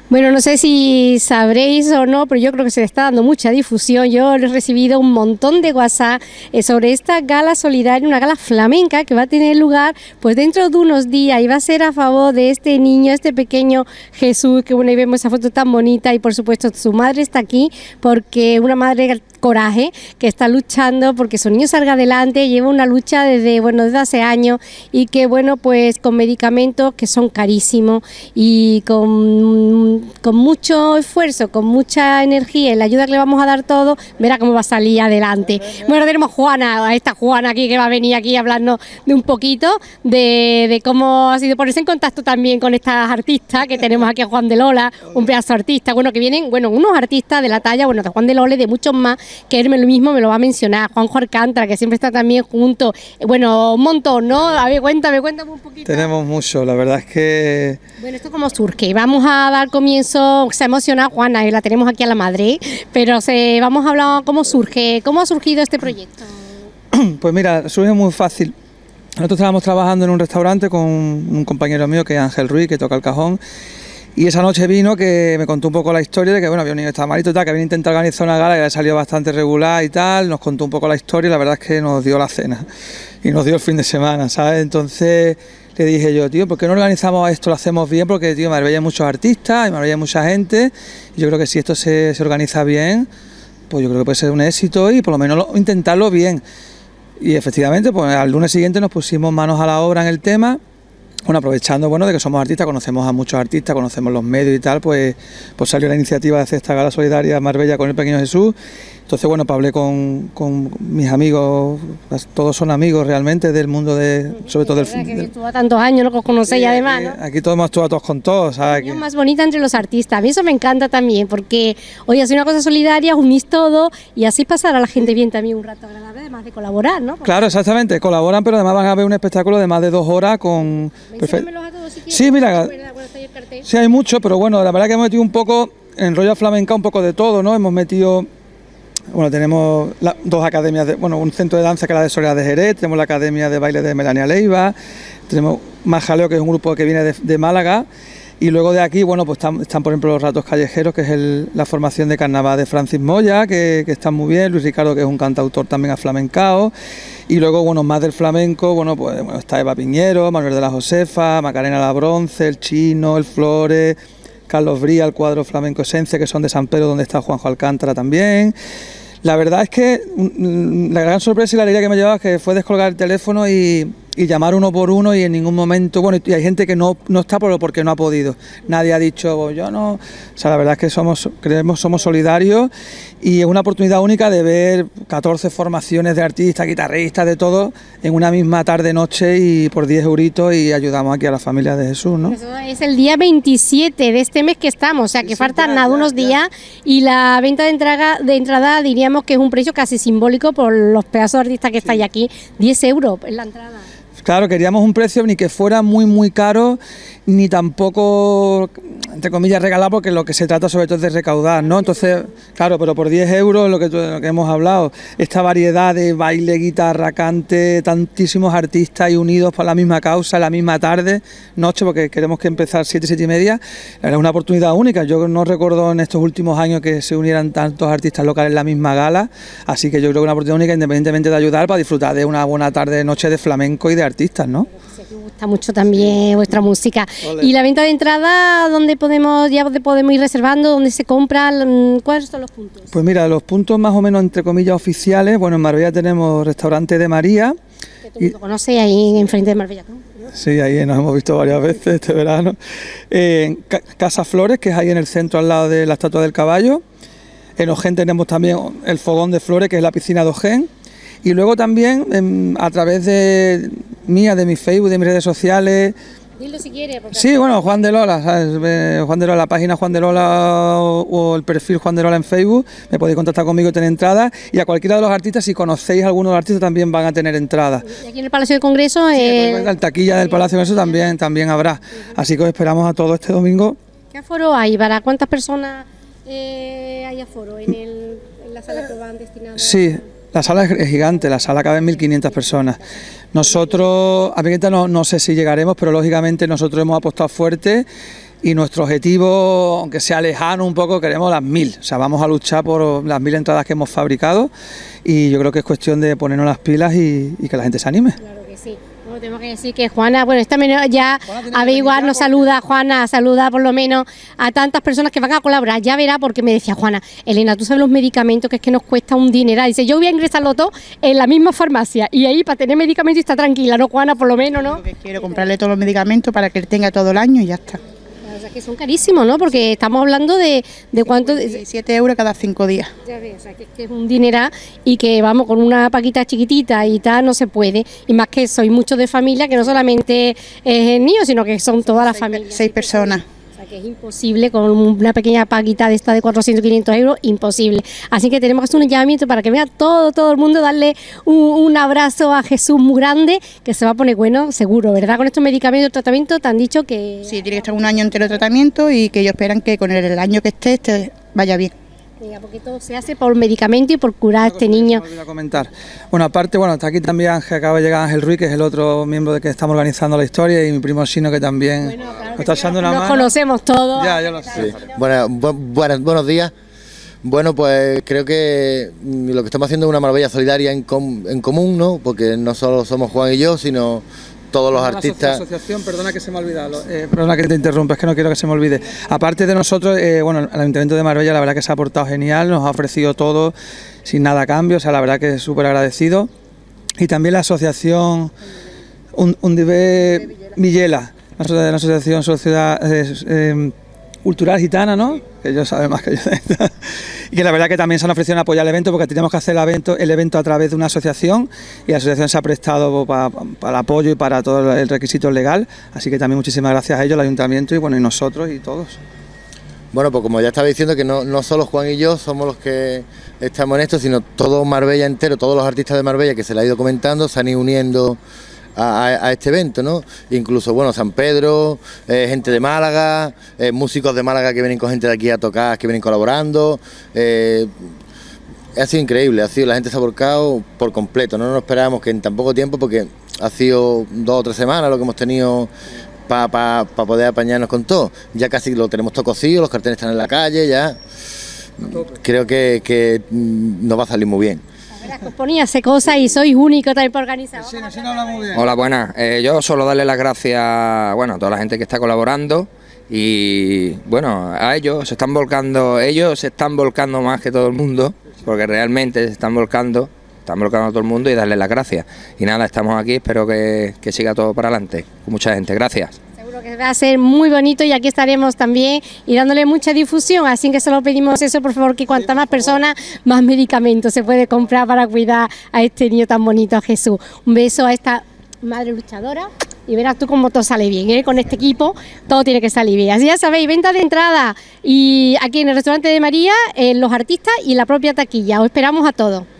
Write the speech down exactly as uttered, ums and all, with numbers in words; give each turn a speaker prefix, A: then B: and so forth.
A: Bueno, no sé si sabréis o no, pero yo creo que se le está dando mucha difusión. Yo he recibido un montón de WhatsApp eh, sobre esta gala solidaria, una gala flamenca que va a tener lugar pues dentro de unos días y va a ser a favor de este niño, este pequeño Jesús, que bueno, ahí vemos esa foto tan bonita y por supuesto su madre está aquí porque una madre coraje que está luchando porque su niño salga adelante, lleva una lucha desde, bueno, desde hace años y que bueno, pues con medicamentos que son carísimos y con, con mucho esfuerzo, con mucha energía y la ayuda que le vamos a dar todo, verá cómo va a salir adelante. Bueno, tenemos Juana, a esta Juana aquí que va a venir aquí a hablarnos de un poquito de, de cómo ha sido ponerse en contacto también con estas artistas que tenemos aquí a Juan de Lola, un pedazo de artista, bueno, que vienen, bueno, unos artistas de la talla, bueno, de Juan de Lola y de muchos más, que él lo mismo me lo va a mencionar, Juanjo Alcántara, que siempre está también junto, bueno, un montón, ¿no? A ver, cuéntame, cuéntame un poquito.
B: Tenemos mucho, la verdad es que...
A: Bueno, ¿esto cómo surge? Vamos a dar comienzo, se ha emocionado Juana, y la tenemos aquí a la madre, pero se, vamos a hablar cómo surge, cómo ha surgido este proyecto.
B: Pues mira, surge muy fácil. Nosotros estábamos trabajando en un restaurante con un compañero mío que es Ángel Ruiz, que toca el cajón. Y esa noche vino que me contó un poco la historia de que bueno, había un niño que estaba malito y tal, que había intentado organizar una gala que había salido bastante regular y tal, nos contó un poco la historia y la verdad es que nos dio la cena y nos dio el fin de semana, ¿sabes? Entonces le dije yo, tío, ¿por qué no organizamos esto, lo hacemos bien? Porque, tío, en Marbella hay muchos artistas, en Marbella hay mucha gente y yo creo que si esto se, se organiza bien, pues yo creo que puede ser un éxito y por lo menos lo, intentarlo bien. Y efectivamente, pues al lunes siguiente nos pusimos manos a la obra en el tema. Bueno, aprovechando bueno de que somos artistas, conocemos a muchos artistas, conocemos los medios y tal, pues, pues salió la iniciativa de hacer esta gala solidaria en Marbella con el pequeño Jesús. Entonces, bueno, pues hablé con, con mis amigos, todos son amigos realmente del mundo de, sobre todo del...
A: Es que estuvo a tantos años, ¿no? Que os conocéis
B: sí,
A: además, ¿no?
B: Aquí todos hemos actuado todos con todos, ¿sabes?
A: La más bonita entre los artistas, a mí eso me encanta también, porque hoy hace una cosa solidaria, unís todo y así pasar a la gente bien también un rato agradable, además de colaborar, ¿no? Porque
B: claro, exactamente, colaboran, pero además van a ver un espectáculo de más de dos horas con...
A: Menciónamelos a todos si quieres.
B: Sí, mira, sí hay mucho, pero bueno, la verdad que hemos metido un poco, en rollo flamenca, un poco de todo, ¿no? Hemos metido... Bueno, tenemos la, dos academias, de, bueno, un centro de danza que es la de Soledad de Jerez, tenemos la academia de baile de Melania Leiva, tenemos Más Jaleo, que es un grupo que viene de, de Málaga, y luego de aquí, bueno, pues están, están por ejemplo los Ratos Callejeros, que es el, la formación de carnaval de Francis Moya, que, que está muy bien, Luis Ricardo, que es un cantautor también aflamencao, y luego, bueno, más del flamenco, bueno, pues bueno, está Eva Piñero, Manuel de la Josefa, Macarena La Bronce, el Chino, el Flores, Carlos Bría, el cuadro Flamenco Esencia, que son de San Pedro, donde está Juanjo Alcántara también. La verdad es que la gran sorpresa y la alegría que me llevaba es que fue descolgar el teléfono y, y llamar uno por uno y en ningún momento, bueno, y hay gente que no, no está porque no ha podido. Nadie ha dicho, oh, yo no... O sea, la verdad es que somos, creemos, somos solidarios y es una oportunidad única de ver catorce formaciones de artistas, guitarristas, de todo, en una misma tarde-noche y por diez euritos y ayudamos aquí a la familia de Jesús, ¿no?
A: Eso es el día veintisiete de este mes que estamos, o sea que sí, faltan nada, unos ya, días ya. Y la venta de entrada, de entrada diríamos que es un precio casi simbólico por los pedazos de artistas que sí. estáis aquí, diez euros en la entrada.
B: Claro, queríamos un precio ni que fuera muy muy caro, ni tampoco, entre comillas, regalar, porque lo que se trata sobre todo es de recaudar, ¿no? Entonces, claro, pero por diez euros, lo que, lo que hemos hablado, esta variedad de baile, guitarra, cante, tantísimos artistas y unidos por la misma causa, la misma tarde, noche, porque queremos que empezar siete, siete y media, es una oportunidad única. Yo no recuerdo en estos últimos años que se unieran tantos artistas locales en la misma gala, así que yo creo que es una oportunidad única, independientemente de ayudar, para disfrutar de una buena tarde, noche de flamenco y de artistas, ¿no?
A: Me gusta mucho también vuestra música. Olé. Y la venta de entrada, ¿dónde podemos ya podemos ir reservando? ¿Dónde se compra? ¿Cuáles son los puntos?
B: Pues mira, los puntos más o menos entre comillas oficiales, bueno, en Marbella tenemos Restaurante de María.
A: Que todo el mundo conoce ahí enfrente de Marbella, ¿no?
B: Sí, ahí nos hemos visto varias veces este verano. Eh, en Casa Flores, que es ahí en el centro al lado de la Estatua del Caballo. En Ojén tenemos también el Fogón de Flores, que es la piscina de Ojén. Y luego también en, a través de mía, de mi Facebook, de mis redes sociales.
A: Dilo si quieres.
B: Sí, bueno, Juan de Lola, ¿sabes? Juan de Lola, la página Juan de Lola o, o el perfil Juan de Lola en Facebook, me podéis contactar conmigo y tener entradas. Y a cualquiera de los artistas, si conocéis a alguno de los artistas, también van a tener entradas.
A: Y aquí en el Palacio de Congreso...
B: Sí,
A: eh...
B: la taquilla del Palacio de Congreso también, también habrá. Así que os esperamos a todos este domingo.
A: ¿Qué aforo hay? ¿Para cuántas personas eh, hay aforo en, el, en la sala que van destinadas?
B: Sí. La sala es gigante, la sala cabe en mil quinientas personas. Nosotros, a Pimienta no, no sé si llegaremos, pero lógicamente nosotros hemos apostado fuerte y nuestro objetivo, aunque sea lejano un poco, queremos las mil, o sea, vamos a luchar por las mil entradas que hemos fabricado y yo creo que es cuestión de ponernos las pilas y, y que la gente se anime.
A: Claro que sí. Bueno, tenemos que decir que Juana, bueno, esta menos ya averiguar, nos saluda, Juana, saluda por lo menos a tantas personas que van a colaborar, ya verá, porque me decía Juana, Elena, tú sabes los medicamentos que es que nos cuesta un dineral, dice, yo voy a ingresarlo todo en la misma farmacia y ahí para tener medicamentos y está tranquila, ¿no, Juana? Por lo menos, ¿no?
C: Que quiero comprarle todos los medicamentos para que él tenga todo el año y ya está.
A: O sea, que son carísimos, ¿no? Porque estamos hablando de, de cuánto...
C: siete euros cada cinco días.
A: Ya ves, o sea, que, que es un dineral y que, vamos, con una paquita chiquitita y tal no se puede. Y más que sois muchos de familia, que no solamente es el niño, sino que son todas las familias.
C: Seis personas.
A: O sea, que es imposible con una pequeña paquita de esta de cuatrocientos, quinientos euros, imposible. Así que tenemos que hacer un llamamiento para que vea todo, todo el mundo, darle un, un abrazo a Jesús muy grande, que se va a poner bueno, seguro, ¿verdad? Con estos medicamentos de tratamiento te han dicho que...
C: Sí, tiene que estar un año entero de tratamiento y que ellos esperan que con el, el año que esté, este vaya bien.
A: Venga, porque todo se hace por medicamento y por curar a este niño.
B: Me a comentar. Bueno, aparte, bueno, está aquí también Ángel, acaba de llegar Ángel Ruiz, que es el otro miembro de que estamos organizando la historia, y mi primo Sino, que también bueno, claro que está echando una
A: nos
B: mano.
A: Nos conocemos todos.
B: Ya, yo lo sé.
D: Sí. Bueno, bu buenas, buenos días. Bueno, pues creo que lo que estamos haciendo es una maravilla solidaria en, com en común, ¿no? Porque no solo somos Juan y yo, sino todos los artistas.
B: La asociación, perdona que se me ha olvidado, eh, perdona que te interrumpa, es que no quiero que se me olvide. Aparte de nosotros, eh, bueno, el Ayuntamiento de Marbella la verdad que se ha portado genial, nos ha ofrecido todo sin nada a cambio, o sea, la verdad que es súper agradecido. Y también la asociación Undive Millela, la asociación Sociedad eh, eh, Cultural Gitana, ¿no? Que ellos saben más que yo. Y que la verdad que también se han ofrecido a apoyar el evento, porque teníamos que hacer el evento, el evento a través de una asociación, y la asociación se ha prestado para, para el apoyo y para todo el requisito legal, así que también muchísimas gracias a ellos, el ayuntamiento y bueno, y nosotros y todos.
D: Bueno, pues como ya estaba diciendo, que no, no solo Juan y yo somos los que estamos en esto, sino todo Marbella entero, todos los artistas de Marbella que se le ha ido comentando, se han ido uniendo A, a, a este evento, ¿no? Incluso, bueno, San Pedro, eh, gente de Málaga, eh, músicos de Málaga que vienen con gente de aquí a tocar, que vienen colaborando. Eh, ha sido increíble, ha sido, la gente se ha volcado por completo, no nos esperábamos que en tan poco tiempo, porque ha sido dos o tres semanas lo que hemos tenido para pa, pa poder apañarnos con todo. Ya casi lo tenemos todo cocido, los carteles están en la calle, ya creo que, que nos va a salir muy bien.
A: Os ponía hacer cosas y sois únicos también para organizar.
B: Sí, sí, no habla muy bien.
E: Hola, buenas. Eh, yo solo darle las gracias, bueno, a toda la gente que está colaborando y, bueno, a ellos se están volcando, ellos se están volcando más que todo el mundo, porque realmente se están volcando, están volcando a todo el mundo, y darles las gracias. Y nada, estamos aquí, espero que, que siga todo para adelante, con mucha gente. Gracias.
A: Que va a ser muy bonito y aquí estaremos también y dándole mucha difusión, así que solo pedimos eso, por favor, que cuantas más personas, más medicamentos se puede comprar para cuidar a este niño tan bonito, a Jesús. Un beso a esta madre luchadora y verás tú cómo todo sale bien, ¿eh? Con este equipo todo tiene que salir bien. Así ya sabéis, venta de entrada y aquí en el restaurante de María, eh, los artistas y la propia taquilla. Os esperamos a todos.